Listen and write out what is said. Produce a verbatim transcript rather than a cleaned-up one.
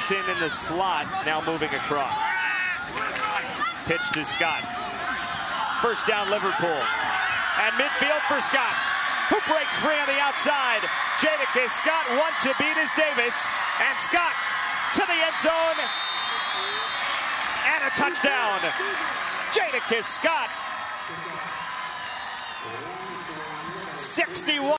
in in the slot, now moving across. Pitch to Scott. First down, Liverpool. And midfield for Scott, who breaks free on the outside. Jaydakis, Scott, one to beat is Davis. And Scott to the end zone. And a touchdown. Jaydakis, Scott. sixty-one.